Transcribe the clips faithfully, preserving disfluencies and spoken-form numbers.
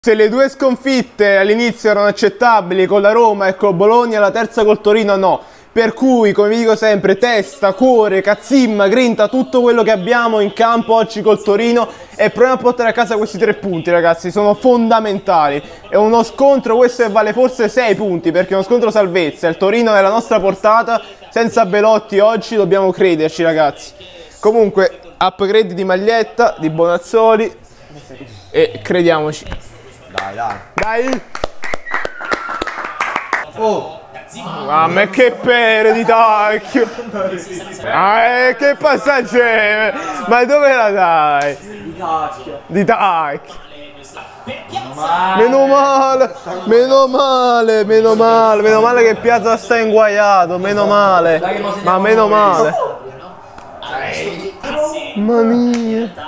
Se le due sconfitte all'inizio erano accettabili con la Roma e col Bologna, la terza col Torino no. Per cui, come vi dico sempre, testa, cuore, cazzimma, grinta, tutto quello che abbiamo in campo oggi col Torino e proviamo a portare a casa questi tre punti, ragazzi, sono fondamentali. È uno scontro, questo vale forse sei punti, perché è uno scontro salvezza, il Torino è alla nostra portata, senza Belotti oggi dobbiamo crederci, ragazzi. Comunque, upgrade di maglietta, di Bonazzoli e crediamoci. Dai, dai. Dai! Oh! Mamma che pere di tacchio! Ah, eh, che passaggio è? Ma dove la dai? Di tacchio. Di tacchio! Meno male, meno male, meno male, meno male che Piazza sta inguaiato, meno male, ma meno male. Mamma mia!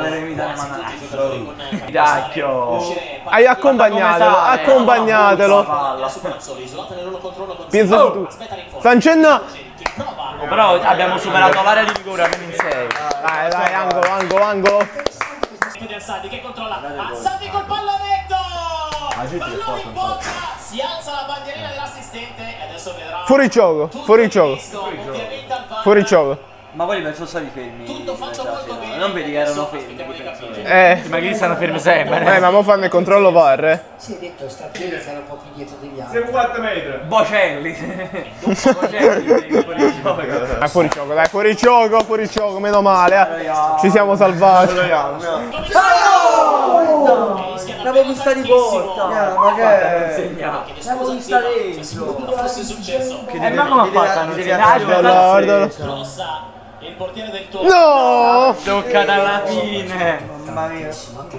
Tacchio. Hai accompagnatelo, accompagnatelo. Pensa su tu. Sta facendo. Oh, però abbiamo superato l'area di rigore almeno in sei. Dai, dai, angolo, angolo, angolo. Che controlla. Ansati col pallonetto. Pallone in bocca. Si alza la bandierina dell'assistente e adesso vedrà. Fuori gioco, fuori gioco. Fuori gioco. Ma voi penso stati fermi? Tutto fatto molto bene. Non vedi che erano fermi i difensori? Eh. Ma che stanno fermi sempre? Eh, ma mo fanno il controllo V A R, eh. Si è detto strategia che era un po' più dietro degli altri. Siamo quattro metri. Bocelli. Bocelli fuori gioco. Dai, fuori gioco, dai, fuori gioco, fuori gioco, meno male, eh. Ci siamo salvati. L'avevo vista di porta. Ma che? L'avevo vista dentro. Fosse successo. E ma come ha fatto a non Guardalo, guardalo. Il portiere del Toro. No! Toccata alla fine. Mamma mia.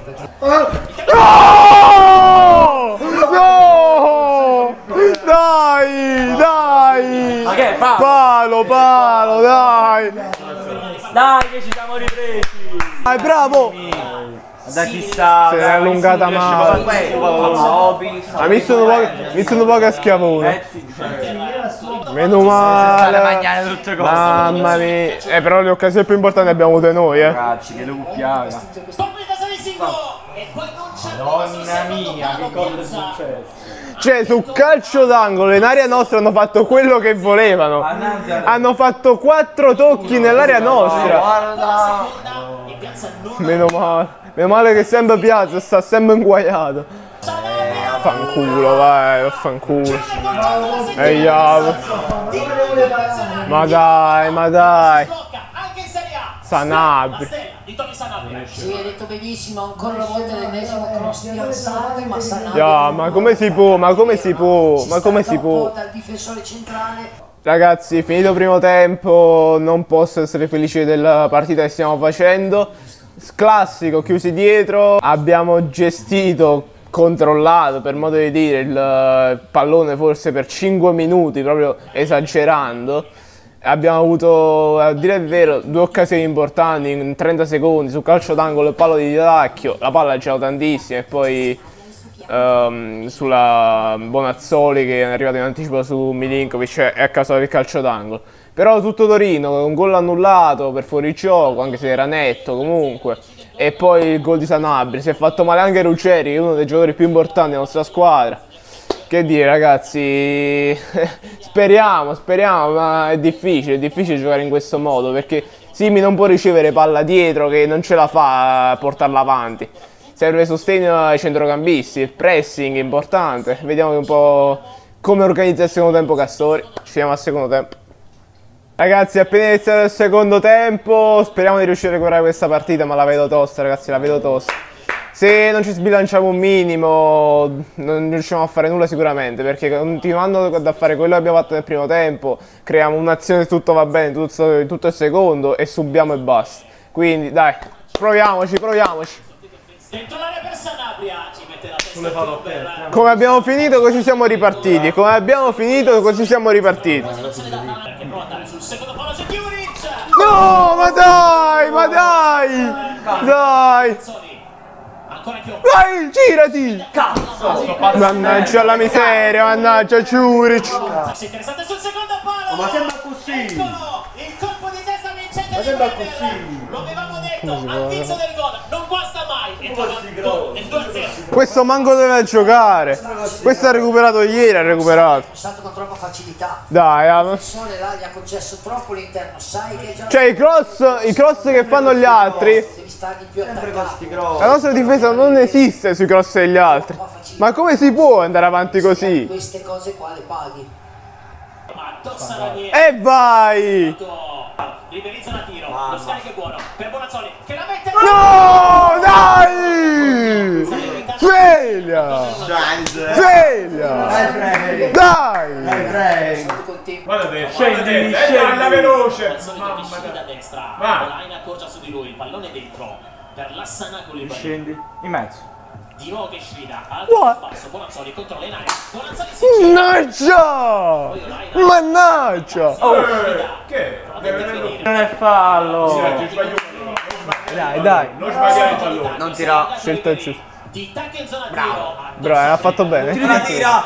No! No! Dai, dai! Ma che è palo? Palo, palo, dai! Dai che ci siamo ripresi. Dai, bravo! Da chi sta? Se l'è allungata male. Ha messo un po' a schiavone. Meno male. Mamma mia. Eh, però le occasioni più importanti abbiamo avute noi, eh. Ragazzi, che lupiaga. Madonna mia, che cosa è successo? Cioè, sul calcio d'angolo in area nostra hanno fatto quello che volevano. Hanno fatto quattro tocchi nell'area nostra. Meno male. Meno male che sempre Piazza sta sempre inguaiato. Fanculo, vai, fanculo. Ehi, ma dai, ma dai. Sanabria. Si è detto benissimo, ancora una volta l'ennesimo cross di Ansati, ma Sanabria. Yeah, ma come si può, ma come si può, ma come si può? Dal difensore centrale. Ragazzi, finito il primo tempo, non posso essere felice della partita che stiamo facendo. Classico, chiusi dietro, abbiamo gestito, controllato per modo di dire il pallone forse per cinque minuti, proprio esagerando. Abbiamo avuto, a dire il vero, due occasioni importanti in trenta secondi sul calcio d'angolo e palo di Tacchio. La palla c'era tantissima e poi um, sulla Bonazzoli che è arrivato in anticipo su Milinkovic e a causa del calcio d'angolo. Però tutto Torino, un gol annullato per fuorigioco, anche se era netto comunque. E poi il gol di Sanabria, si è fatto male anche Ruggeri, uno dei giocatori più importanti della nostra squadra. Che dire ragazzi, speriamo, speriamo, ma è difficile, è difficile giocare in questo modo perché Simi non può ricevere palla dietro che non ce la fa a portarla avanti. Serve sostegno ai centrocampisti, il pressing è importante, vediamo un po' come organizza il secondo tempo Castori, ci vediamo al secondo tempo. Ragazzi, è appena iniziato il secondo tempo, speriamo di riuscire a recuperare questa partita, ma la vedo tosta ragazzi, la vedo tosta. Se non ci sbilanciamo un minimo non riusciamo a fare nulla sicuramente, perché continuando a fare quello che abbiamo fatto nel primo tempo creiamo un'azione, tutto va bene, tutto, tutto il secondo e subiamo e basta. Quindi dai, proviamoci, proviamoci. Come abbiamo finito così siamo ripartiti, come abbiamo finito così siamo ripartiti. No, ma dai, ma dai, dai. Vai, girati! Cazzo! Mannaggia la miseria, mannaggia Ciuric! Ma sembra così! Il colpo di testa vincente. Ma sembra così! Lo avevamo detto, al tizio del gol, non guasta mai. Questo manco doveva giocare. Questo ha recuperato ieri, ha recuperato. È stato con troppa facilità. Dai, ah. Il sole là gli ha concesso troppo l'interno, sai che già... Cioè i cross, i cross che fanno gli altri. Devi stargli più attaccato. La nostra difesa non esiste sui cross degli altri. Ma come si può andare avanti così? Queste cose qua le paghi. E vai! Riverizza la tiro, lo scarico è buono per Bonazzoli che la mette. No, dai! Sveglia! Sveglia! Dai! Guarda te, scendi, scendi alla veloce. Mamma da destra. Olaina appoggia su di lui, il pallone dentro per Lassana Coulibaly. Scendi in mezzo. Di nuovo che sfida, alto spasso, Bonazzoli controlla in aria. Bonazzoli si Mannaggia! Mannaggia! Oh, che? Non è fallo. Dai, dai. Non sbagliare il pallone. Non tira. Scelta giusta. di tacco in zona tiro. Bravo, ha fatto bene. Tira, tira.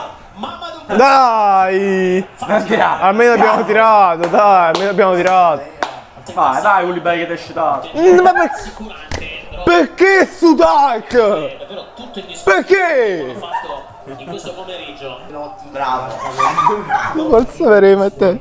Dai! Almeno abbiamo tirato, dai, almeno abbiamo tirato. Vai, dai, Coulibaly che ti è shootato. Ma per... Perché Sudak? Davvero tutto in discorso Perché? fatto in questo pomeriggio. Bravo. Non posso vedere a te.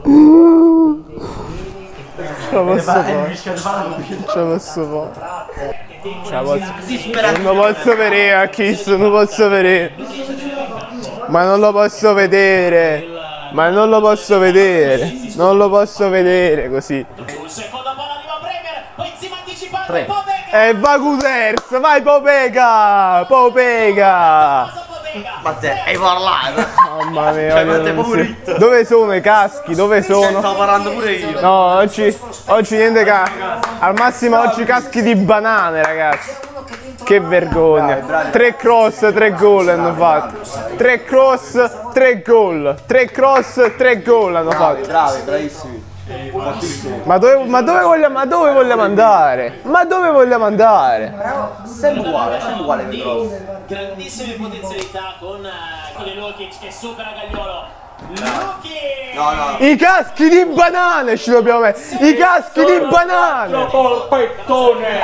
Ce la posso fare. Ce la posso fare. Ce la posso. Non lo posso vedere a Kiss, non lo posso vedere. Ma non lo posso vedere. Ma non lo posso vedere. Non lo posso vedere così. Sul secondo palo arriva Bremer, poi insieme anticipato Pobega. E va Guters, vai Pobega! Pobega! Ma te hai parlato? Mamma mia, Cioè, ma io te non pure si- dove sono i caschi? Dove sono? Stavo parlando pure io. No, oggi, oggi niente caschi. Al massimo oggi caschi di banane, ragazzi. Che vergogna. Tre cross, tre gol hanno fatto. Tre cross, tre gol. Tre cross, tre gol hanno fatto. Bravi, bravissimi. Ma dove, ma dove vogliamo, ma dove vogliamo andare? Ma dove vogliamo andare? Sempre uguale, sempre uguale mi trovo. Grandissime potenzialità con, eh, con il Lukic che supera Gagliolo. Lukic! No, no. I caschi di banane ci dobbiamo mettere. I caschi di banane. Polpettone.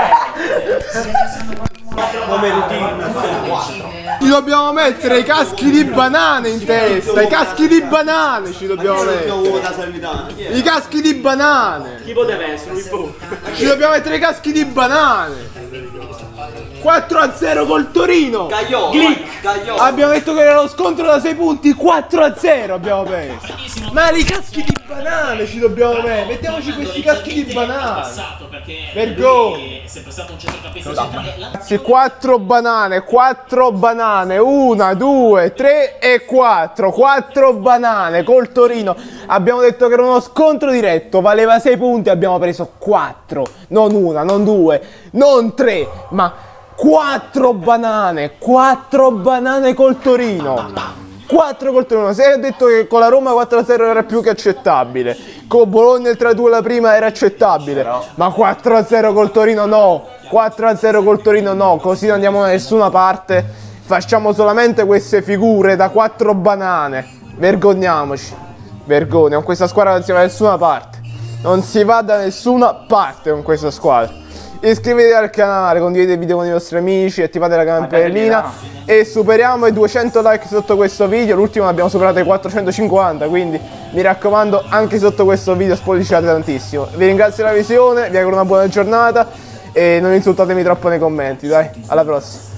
Come routine. Ci dobbiamo mettere i caschi di banane in testa. I caschi di banane ci dobbiamo mettere. I caschi di banane. Chi poteva essere? Ci dobbiamo mettere i caschi di banane. quattro a zero col Torino. Gagliò. Gagliò. Abbiamo detto che era lo scontro da sei punti. quattro a zero abbiamo preso. Ma i caschi di banane ci dobbiamo mettere. Mettiamoci questi caschi di banane. Vergogna. È sempre stato un centrocampista centrale. Sì, quattro banane, quattro banane, una, due, tre e quattro, quattro banane col Torino. Abbiamo detto che era uno scontro diretto, valeva sei punti, abbiamo preso quattro, non una, non due, non tre, ma quattro banane, quattro banane col Torino. quattro col Torino. Se hai detto che con la Roma quattro a zero era più che accettabile, con Bologna il tre a due la prima era accettabile, ma quattro a zero col Torino no, quattro a zero col Torino no, così non andiamo da nessuna parte, facciamo solamente queste figure da quattro banane, vergogniamoci, vergogna, con questa squadra non si va da nessuna parte, non si va da nessuna parte con questa squadra. Iscrivetevi al canale, condividete il video con i vostri amici, attivate la campanellina e superiamo i duecento like sotto questo video. L'ultimo abbiamo superato i quattrocentocinquanta, quindi mi raccomando anche sotto questo video spolliciate tantissimo. Vi ringrazio per la visione, vi auguro una buona giornata e non insultatemi troppo nei commenti, dai, alla prossima.